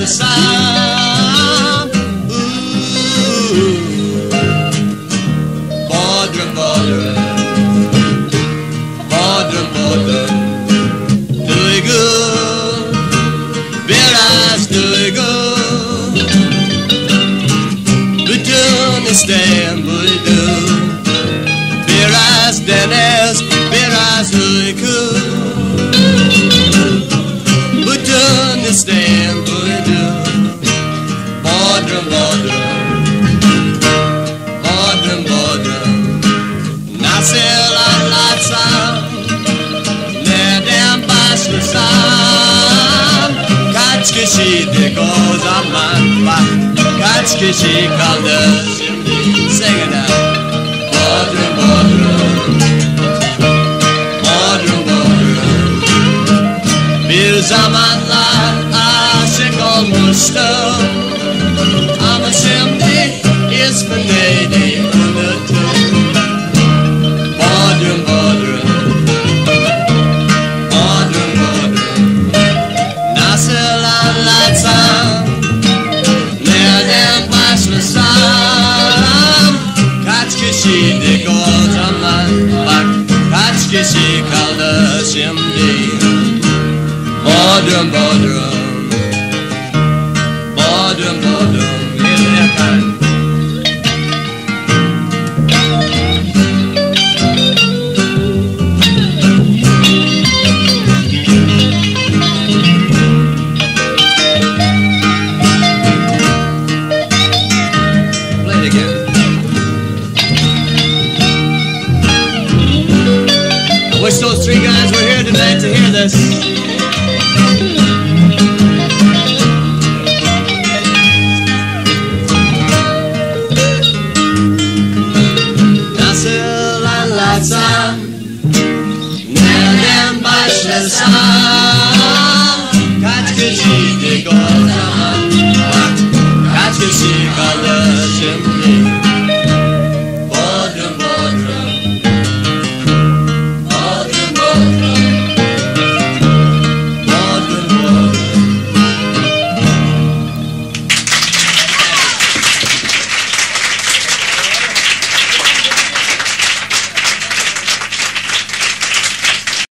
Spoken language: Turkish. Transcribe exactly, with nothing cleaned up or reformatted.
başlı sam. Ooh, Bodrum, Bodrum, Bodrum, Bodrum, Duygu, biraz duygu. Bütün İstanbul'du, biraz deniz, biraz uyku. Bütün İstanbul'du, Bodrum, Bodrum, Bodrum, Bodrum. Nasıl anlatsam, nereden başlasam? Kaç kişiydik o zaman, bak kaç kişi kaldı şimdi. Sing it out. Bodrum, Bodrum, Bodrum, Bodrum. Bir zamanlar aşık olmuştum, ama şimdi ismi neydi unuttum. Bodrum, Bodrum, Bodrum, Bodrum. Nasıl anlatsam, nereden başlasam? Kaç kişiydik o zaman, bak kaç kişi kaldı şimdi. Bodrum, Bodrum, Bodrum, Bodrum, yakan. Play it again. I wish those three guys were here tonight to hear this.